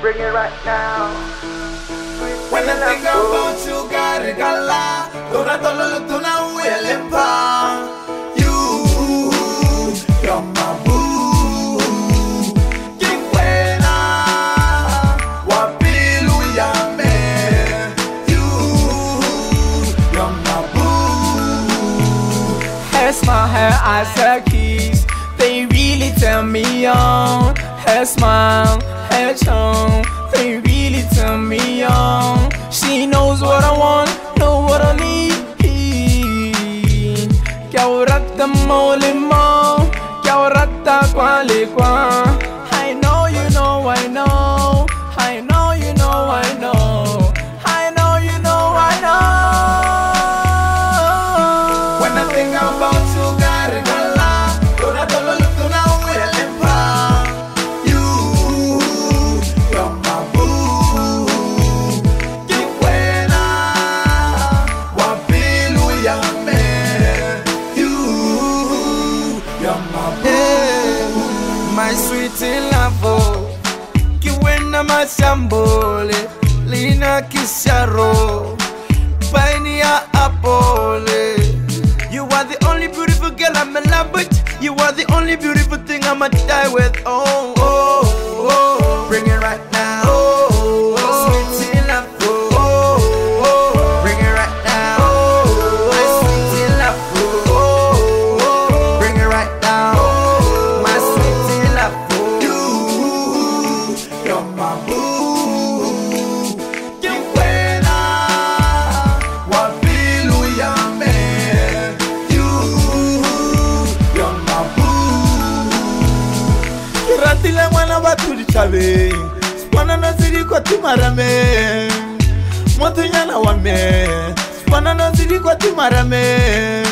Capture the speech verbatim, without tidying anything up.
bring it right now. When I think about you, gotta gala, tuna tolo tuna uelempa. You, you're my boo. Kikwena, wapilu yame. You, you're my boo. Has my hair, eyes, her keys. They really turn me on. Her smile, her tone. They really turn me on. She knows what I want, know what I need. Kyaurata mole mo, kyaurata kwale kwa. I know you know, I know. I know you know, I know. I know you know, I know. When I think about you, gotta gala, tuna tolo tuna uelempa. You, you're my boo. Kikwena, wapilu yame. You, you're my boo. My sweet love, kiwena mashambole, lina kisharo, pioneer apole. You are the only beautiful girl I'm in love with. You are the only beautiful thing I'ma die with. Oh, oh, oh, Bring it right now. oh, oh, sweet love, oh, oh, oh, Bring it right now. my sweet love, oh, oh, Bring it right now. my sweet love, oh. You, you're my boo. Kikwena, wapilu yame. You, you're my boo. Kiratile mwana batu di chabe, spana na zidi kwa timarame. Moto nyana wame, spana na zidi kwa timarame.